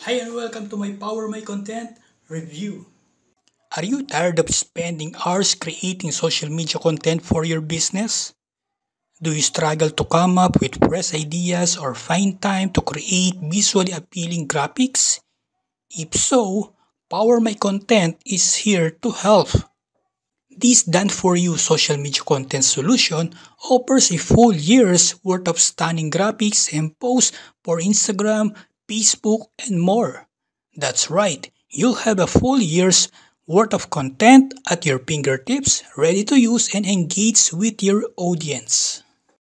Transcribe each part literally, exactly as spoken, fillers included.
Hi and welcome to my Power My Content review. Are you tired of spending hours creating social media content for your business? Do you struggle to come up with fresh ideas or find time to create visually appealing graphics? If so, Power My Content is here to help. This done-for-you social media content solution offers a full year's worth of stunning graphics and posts for Instagram, Facebook, and more. That's right, you'll have a full year's worth of content at your fingertips, ready to use and engage with your audience.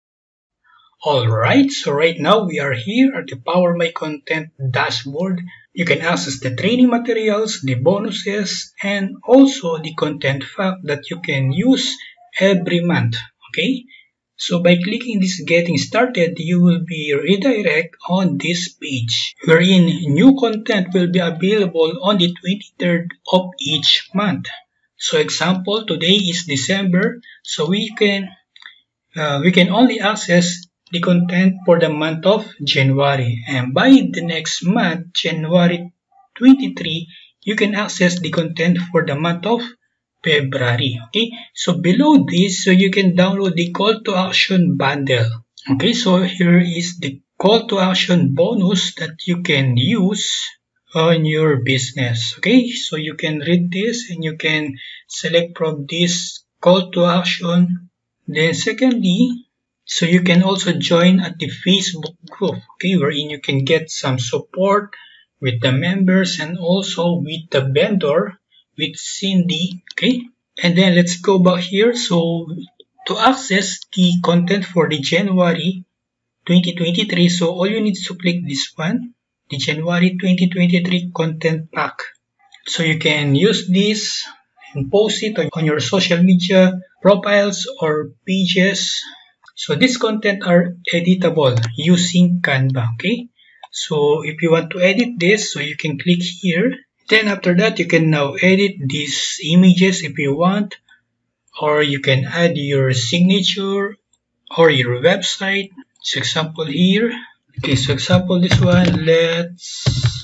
Alright, so right now we are here at the Power My Content dashboard. You can access the training materials, the bonuses, and also the content fact that you can use every month. Okay, so by clicking this getting started, you will be redirected on this page wherein new content will be available on the twenty-third of each month. So example, today is December, so we can uh, we can only access the content for the month of January, and by the next month, January twenty-third, you can access the content for the month of February. Okay, so below this, so you can download the call to action bundle. Okay, so here is the call to action bonus that you can use on your business. Okay, so you can read this and you can select from this call to action. Then secondly, so you can also join at the Facebook group, okay, wherein you can get some support with the members and also with the vendor, with Cindy, okay. And then let's go back here. So to access the content for the January twenty twenty-three, so all you need to click this one, the January twenty twenty-three content pack. So you can use this and post it on your social media profiles or pages. So this content are editable using Canva, okay? So if you want to edit this, so you can click here. Then after that, you can now edit these images if you want, or you can add your signature or your website. So example here. Okay, so example this one, let's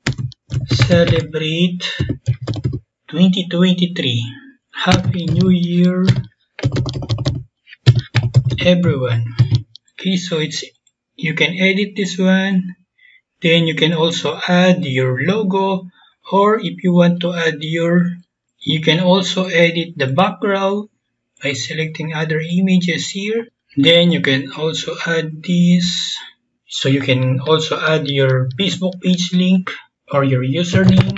celebrate twenty twenty-three. Happy New Year, everyone. Okay, so it's you can edit this one. Then you can also add your logo, or if you want to add your, you can also edit the background by selecting other images here. Then you can also add this. So you can also add your Facebook page link or your username.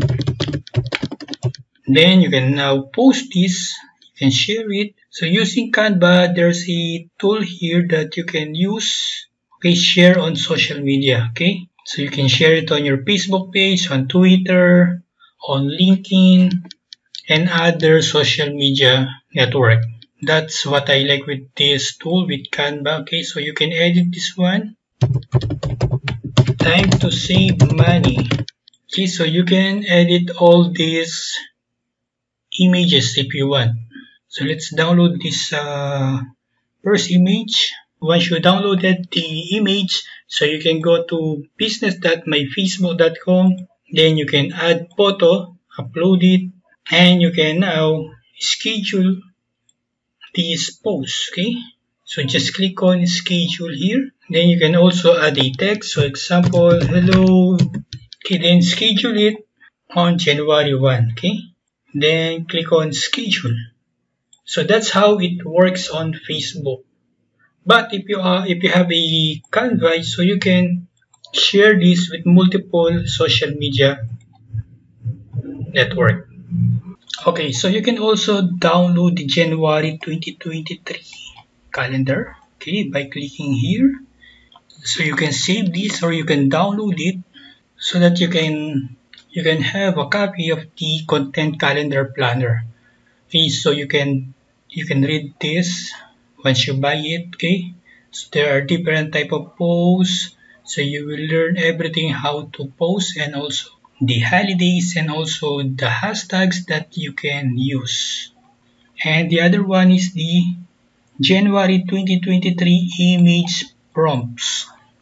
Then you can now post this. You can share it. So using Canva, there's a tool here that you can use. Okay, share on social media. Okay, so you can share it on your Facebook page, on Twitter, on LinkedIn, and other social media network. That's what I like with this tool with Canva. Okay, so you can edit this one. Time to save money. Okay, so you can edit all these images if you want. So let's download this uh, first image. Once you downloaded the image, so you can go to business dot my facebook dot com. Then you can add photo, upload it, and you can now schedule this post. Okay, so just click on schedule here. Then you can also add a text. So example, hello. Okay, then schedule it on January first. Okay, then click on schedule. So that's how it works on Facebook. But if you are if you have a Canva, so you can share this with multiple social media network. Okay, so you can also download the January twenty twenty-three calendar, okay, by clicking here. So you can save this or you can download it so that you can you can have a copy of the content calendar planner. Okay, so you can you can read this once you buy it. Okay, so there are different type of posts, so you will learn everything how to post and also the holidays and also the hashtags that you can use. And the other one is the January twenty twenty-three image prompts.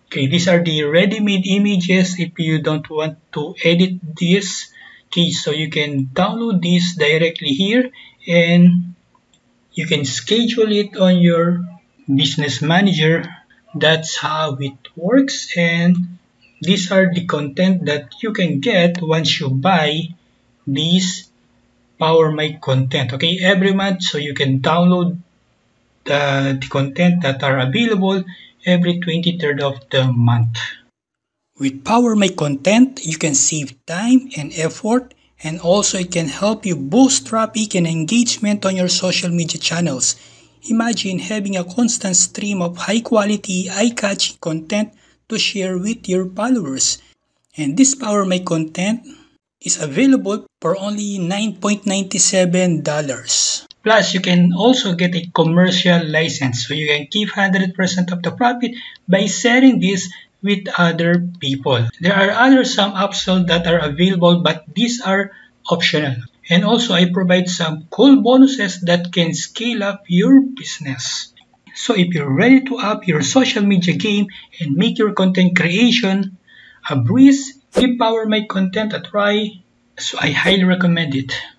Okay, these are the ready-made images if you don't want to edit this. Okay, so you can download this directly here and you can schedule it on your business manager. That's how it works, and these are the content that you can get once you buy these PowerMic content. Okay, every month, so you can download the, the content that are available every twenty-third of the month. With PowerMic content, you can save time and effort, and also it can help you boost traffic and engagement on your social media channels. Imagine having a constant stream of high-quality, eye-catching content to share with your followers. And this PowerMic content is available for only nine ninety-seven dollars. Plus, you can also get a commercial license, so you can keep one hundred percent of the profit by sharing this with other people. There are other some upsells that are available, but these are optional. And also, I provide some cool bonuses that can scale up your business. So if you're ready to up your social media game and make your content creation a breeze, give PowerMic content a try. So I highly recommend it.